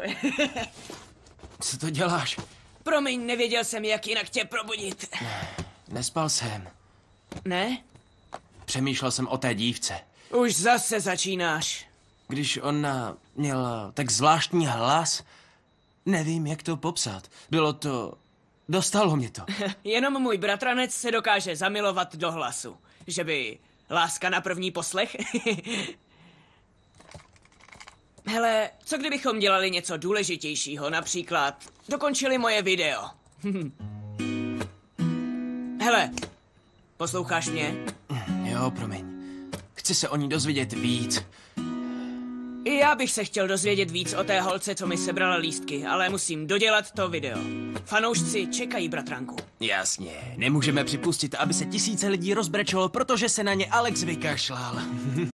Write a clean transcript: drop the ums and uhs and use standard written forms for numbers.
Ahoj. Co to děláš? Promiň, nevěděl jsem, jak jinak tě probudit. Nespal jsem. Ne? Přemýšlel jsem o té dívce. Už zase začínáš. Když ona měla tak zvláštní hlas, nevím, jak to popsat. Bylo to... Dostalo mě to. Jenom můj bratranec se dokáže zamilovat do hlasu. Že by láska na první poslech? Hele, co kdybychom dělali něco důležitějšího, například dokončili moje video. Hele, posloucháš mě? Jo, promiň. Chci se o ní dozvědět víc. I já bych se chtěl dozvědět víc o té holce, co mi sebrala lístky, ale musím dodělat to video. Fanoušci čekají, bratranku. Jasně, nemůžeme připustit, aby se tisíce lidí rozbrečelo, protože se na ně Alex vykašlal.